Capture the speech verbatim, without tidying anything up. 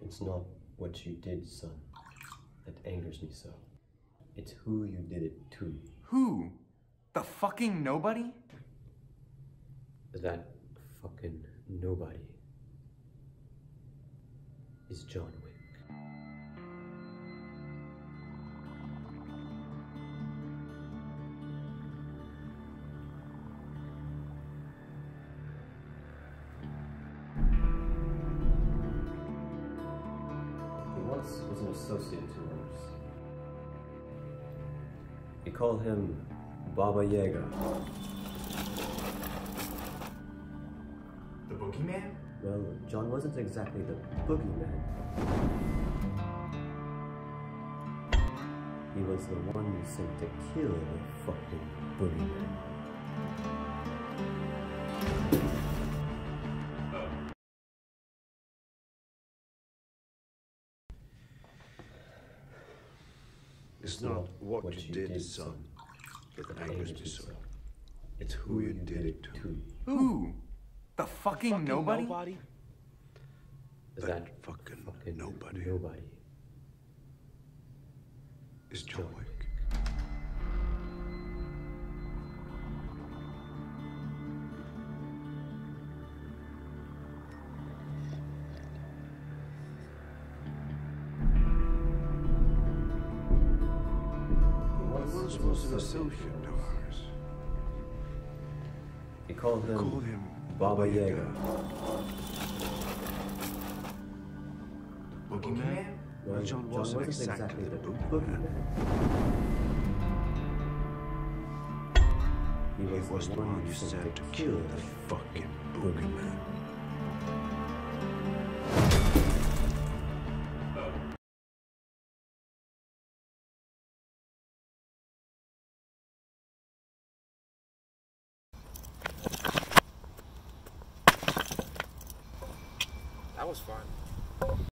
It's not what you did, son, that angers me so. It's who you did it to. Who? The fucking nobody? That fucking nobody is John Wick. He once was an associate of ours. We call him Baba Yaga. The boogeyman? Well, John wasn't exactly the boogeyman. He was the one you sent to kill the fucking boogeyman. It's not what, what you, you did, did, son, that angers me so. It's who you did it to. Who? The fucking, fucking nobody? nobody? That, that fucking, fucking nobody. Nobody is John Wick. He was an associate of ours. We called him, called him Baba Yaga. Yaga. Boogeyman? Well, John, John wasn't, wasn't exactly, exactly the boogeyman. He was, he was the one you sent to kill the fucking boogeyman. That was fun.